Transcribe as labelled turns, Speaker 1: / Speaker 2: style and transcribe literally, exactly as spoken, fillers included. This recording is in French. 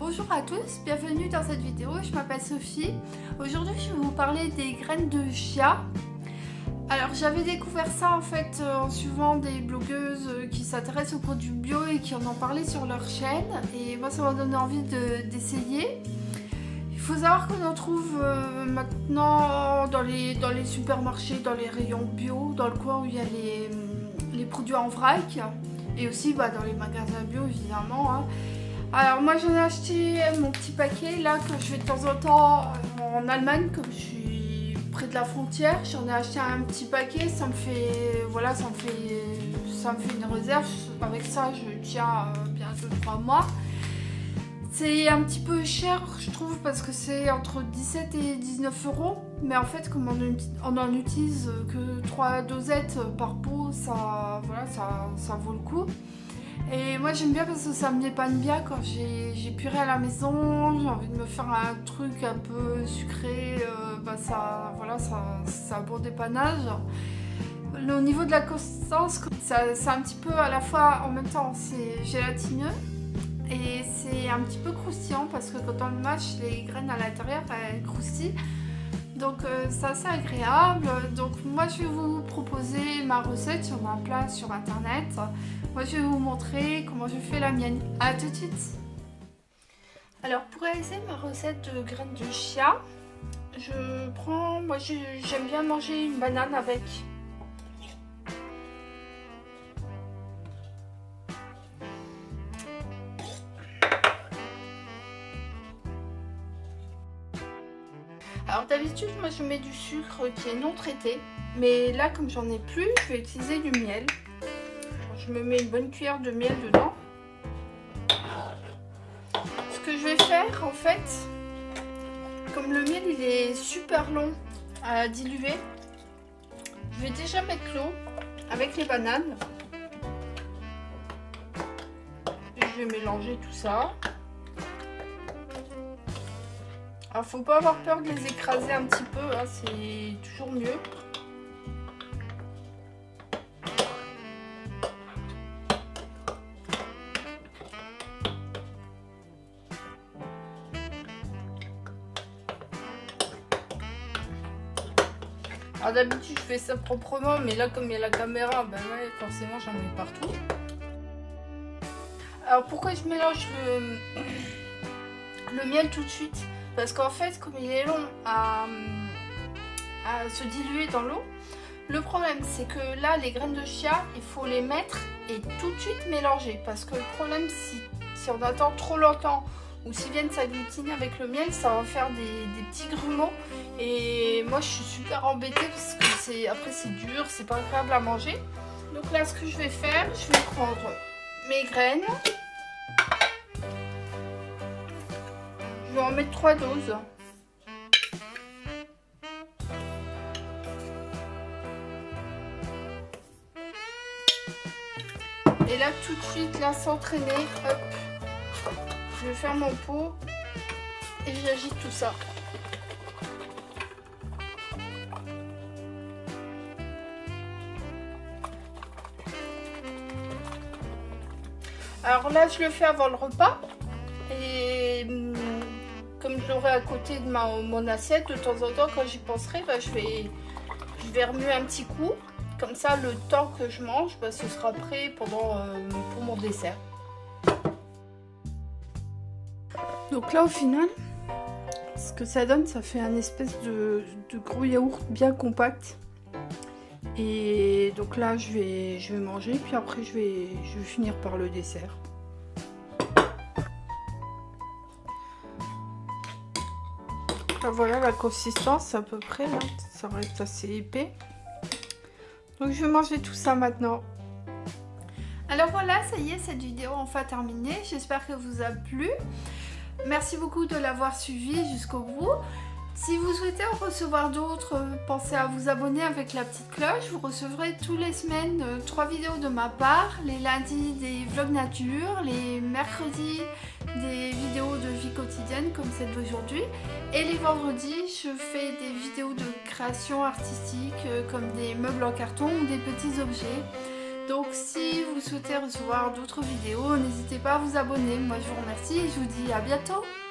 Speaker 1: bonjour à tous, bienvenue dans cette vidéo, je m'appelle Sophie. Aujourd'hui je vais vous parler des graines de chia. Alors j'avais découvert ça en fait en suivant des blogueuses qui s'intéressent aux produits bio et qui en ont parlé sur leur chaîne. Et moi ça m'a donné envie d'essayer. Il faut savoir qu'on en trouve euh, maintenant dans les, dans les supermarchés, dans les rayons bio, dans le coin où il y a les, les produits en vrac. Et aussi bah, dans les magasins bio évidemment. Hein. Alors moi j'en ai acheté mon petit paquet là quand je vais de temps en temps en Allemagne, comme je suis près de la frontière, j'en ai acheté un petit paquet, ça me fait voilà ça me fait ça me fait une réserve. Avec ça je tiens bien deux trois mois. C'est un petit peu cher je trouve parce que c'est entre dix-sept et dix-neuf euros, mais en fait comme on n'en utilise que trois dosettes par pot, ça voilà ça, ça vaut le coup. Et moi j'aime bien parce que ça me dépanne bien quand j'ai purée à la maison, j'ai envie de me faire un truc un peu sucré, euh, bah ça, voilà, ça, c'est un bon dépannage. Le, au niveau de la consistance, c'est un petit peu à la fois, en même temps c'est gélatineux et c'est un petit peu croustillant parce que quand on le mâche, les graines à l'intérieur elles croustillent. Donc euh, c'est assez agréable. Donc moi je vais vous proposer ma recette, il y en a plein sur internet. Moi je vais vous montrer comment je fais la mienne. A tout de suite. Alors pour réaliser ma recette de graines de chia, je prends, moi j'aime bien manger une banane avec. Alors d'habitude moi je mets du sucre qui est non traité, mais là comme j'en ai plus, je vais utiliser du miel. Je me mets une bonne cuillère de miel dedans. Ce que je vais faire en fait, comme le miel il est super long à diluer, je vais déjà mettre l'eau avec les bananes. Et je vais mélanger tout ça. Alors faut pas avoir peur de les écraser un petit peu, hein, c'est toujours mieux. Alors d'habitude je fais ça proprement, mais là comme il y a la caméra, ben ouais, forcément j'en mets partout. Alors pourquoi je mélange le, le miel tout de suite? Parce qu'en fait, comme il est long à, à se diluer dans l'eau, le problème c'est que là, les graines de chia, il faut les mettre et tout de suite mélanger. Parce que le problème, si, si on attend trop longtemps ou s'ils viennent s'agglutiner avec le miel, ça va faire des, des petits grumeaux. Et moi, je suis super embêtée parce que c'est après c'est dur, c'est pas agréable à manger. Donc là, ce que je vais faire, je vais prendre mes graines. Je vais en mettre trois doses. Et là tout de suite, là sans traîner, hop, je vais faire mon pot et j'agite tout ça. Alors là je le fais avant le repas et comme je l'aurai à côté de ma, mon assiette, de temps en temps quand j'y penserai, bah, je, vais, je vais remuer un petit coup. Comme ça le temps que je mange, bah, ce sera prêt pendant, euh, pour mon dessert. Donc là au final, ce que ça donne, ça fait un espèce de, de gros yaourt bien compact. Et donc là je vais, je vais manger, puis après je vais, je vais finir par le dessert. Là, voilà la consistance à peu près, là. Ça reste assez épais. Donc je vais manger tout ça maintenant. Alors voilà, ça y est, cette vidéo enfin terminée. J'espère qu'elle vous a plu. Merci beaucoup de l'avoir suivi jusqu'au bout. Si vous souhaitez en recevoir d'autres, pensez à vous abonner avec la petite cloche. Vous recevrez tous les semaines euh, trois vidéos de ma part. Les lundis des vlogs nature, les mercredis des vidéos de vie quotidienne comme celle d'aujourd'hui. Et les vendredis, je fais des vidéos de création artistique euh, comme des meubles en carton ou des petits objets. Donc si vous souhaitez recevoir d'autres vidéos, n'hésitez pas à vous abonner. Moi je vous remercie et je vous dis à bientôt.